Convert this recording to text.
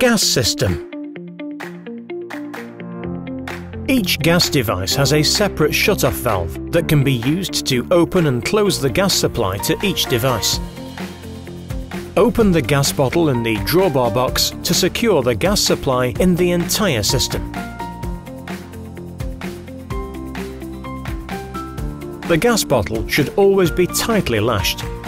Gas system. Each gas device has a separate shut-off valve that can be used to open and close the gas supply to each device. Open the gas bottle in the drawbar box to secure the gas supply in the entire system. The gas bottle should always be tightly lashed.